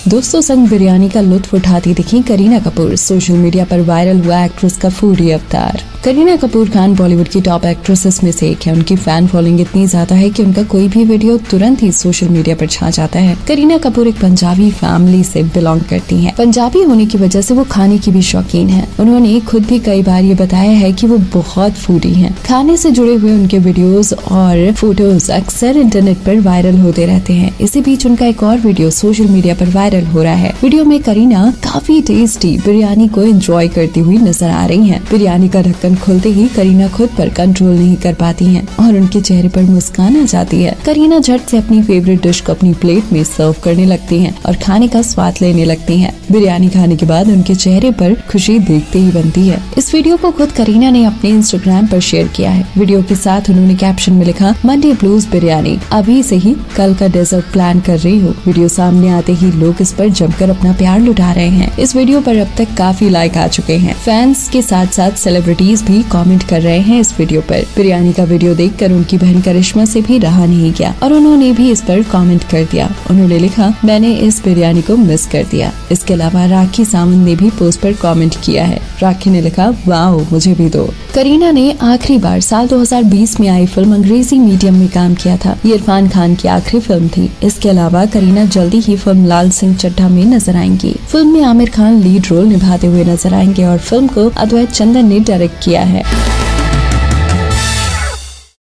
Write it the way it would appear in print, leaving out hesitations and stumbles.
दोस्तों संग बिरयानी का लुत्फ उठाती दिखी करीना कपूर। सोशल मीडिया पर वायरल हुआ एक्ट्रेस का फूडी अवतार। करीना कपूर खान बॉलीवुड की टॉप एक्ट्रेसेस में से एक है। उनकी फैन फॉलोइंग इतनी ज्यादा है कि उनका कोई भी वीडियो तुरंत ही सोशल मीडिया पर छा जाता है। करीना कपूर एक पंजाबी फैमिली से बिलोंग करती हैं। पंजाबी होने की वजह से वो खाने की भी शौकीन है। उन्होंने खुद भी कई बार ये बताया है कि वो बहुत फूडी हैं। खाने से जुड़े हुए उनके वीडियोस और फोटोज अक्सर इंटरनेट पर वायरल होते रहते हैं। इसी बीच उनका एक और वीडियो सोशल मीडिया पर वायरल हो रहा है। वीडियो में करीना काफी टेस्टी बिरयानी को एंजॉय करती हुई नजर आ रही हैं। बिरयानी का ढक्कन खुलते ही करीना खुद पर कंट्रोल नहीं कर पाती हैं और उनके चेहरे पर मुस्कान आ जाती है। करीना झट से अपनी फेवरेट डिश को अपनी प्लेट में सर्व करने लगती हैं और खाने का स्वाद लेने लगती हैं। बिरयानी खाने के बाद उनके चेहरे पर खुशी देखते ही बनती है। इस वीडियो को खुद करीना ने अपने इंस्टाग्राम पर शेयर किया है। वीडियो के साथ उन्होंने कैप्शन में लिखा, मंडे ब्लूज बिरयानी, अभी से ही कल का डेजर्ट प्लान कर रही हूँ। वीडियो सामने आते ही लोग इस पर जमकर अपना प्यार लुटा रहे हैं। इस वीडियो पर अब तक काफी लाइक आ चुके हैं। फैंस के साथ साथ सेलिब्रिटीज भी कमेंट कर रहे हैं इस वीडियो पर। बिरयानी का वीडियो देखकर उनकी बहन करिश्मा से भी रहा नहीं गया और उन्होंने भी इस पर कमेंट कर दिया। उन्होंने लिखा, मैंने इस बिरयानी को मिस कर दिया। इसके अलावा राखी सावंत ने भी पोस्ट पर कमेंट किया है। राखी ने लिखा, वाओ मुझे भी दो। करीना ने आखिरी बार साल 2020 में आई फिल्म अंग्रेजी मीडियम में काम किया था। ये इरफान खान की आखिरी फिल्म थी। इसके अलावा करीना जल्दी ही फिल्म लाल सिंह चड्ढा में नजर आएंगी। फिल्म में आमिर खान लीड रोल निभाते हुए नजर आएंगे और फिल्म को अद्वैत चंदन ने डायरेक्ट किया है।